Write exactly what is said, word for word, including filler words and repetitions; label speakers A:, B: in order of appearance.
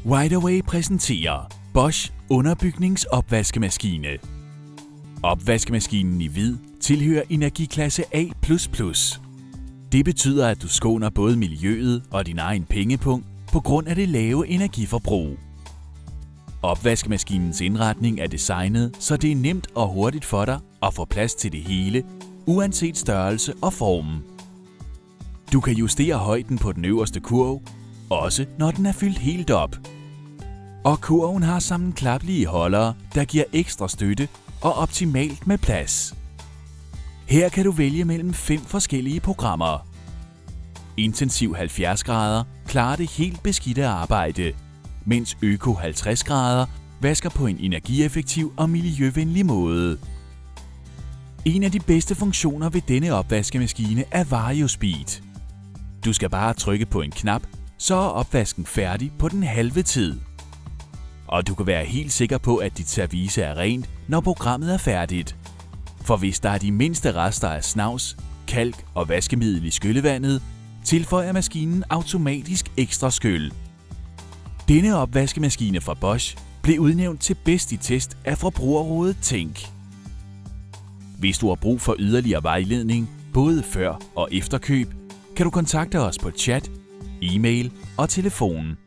A: Wideaway præsenterer Bosch underbygningsopvaskemaskine. Opvaskemaskinen i hvid tilhører energiklasse A plus plus. Det betyder, at du skåner både miljøet og din egen pengepung på grund af det lave energiforbrug. Opvaskemaskinens indretning er designet, så det er nemt og hurtigt for dig at få plads til det hele, uanset størrelse og form. Du kan justere højden på den øverste kurv, også når den er fyldt helt op. Og kurven har sammenklappelige holdere, der giver ekstra støtte og optimalt med plads. Her kan du vælge mellem fem forskellige programmer. Intensiv halvfjerds grader klarer det helt beskidte arbejde, mens Øko halvtreds grader vasker på en energieffektiv og miljøvenlig måde. En af de bedste funktioner ved denne opvaskemaskine er VarioSpeed. Du skal bare trykke på en knap, så er opvasken færdig på den halve tid. Og du kan være helt sikker på, at dit service er rent, når programmet er færdigt. For hvis der er de mindste rester af snavs, kalk og vaskemiddel i skyllevandet, tilføjer maskinen automatisk ekstra skyld. Denne opvaskemaskine fra Bosch blev udnævnt til bedst i test af Forbrugerrådet Tænk. Hvis du har brug for yderligere vejledning, både før og efter køb, kan du kontakte os på chat, e-mail og telefon.